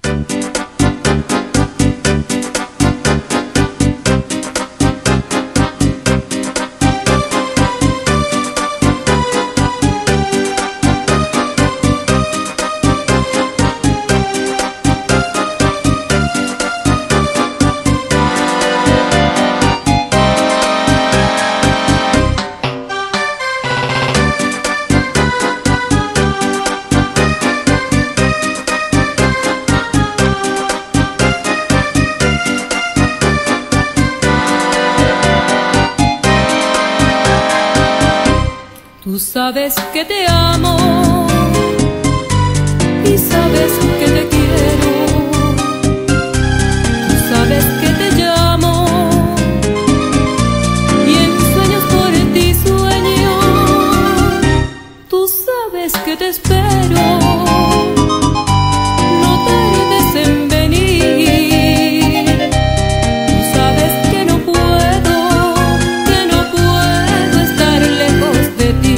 Tú sabes que te amo y sabes que te quiero. Tú sabes que te llamo y en sueños por ti sueño. Tú sabes que te espero, no tardes en venir. Tú sabes que no puedo estar lejos de ti.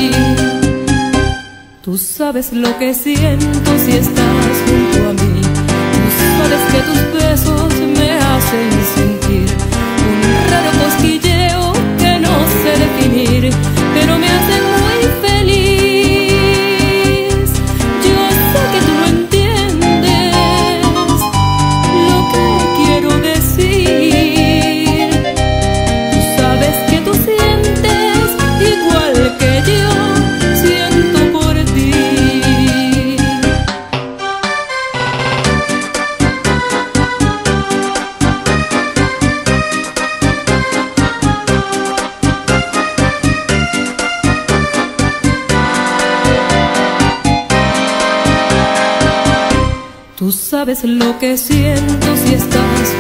Tú sabes lo que siento si estás junto a mí. Tú sabes que tus besos me hacen sentir un raro cosquilleo que no sé definir, pero me hacen muy feliz. Yo sé que tú no entiendes lo que quiero decir. Tú sabes que tú sientes igual que yo siento por ti. Tú sabes lo que siento si estás